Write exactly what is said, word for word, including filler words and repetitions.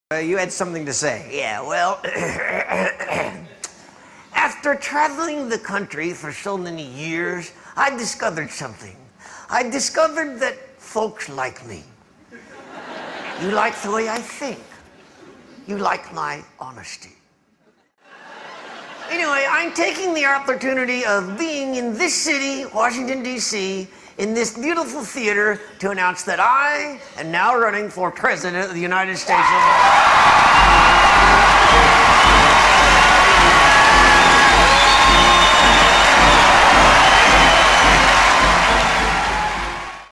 Uh, you had something to say. Yeah, well, after traveling the country for so many years, I discovered something. I discovered that folks like me. You like the way I think. You like my honesty. Anyway, I'm taking the opportunity of being in this city, Washington, D C, in this beautiful theater to announce that I am now running for President of the United States of America.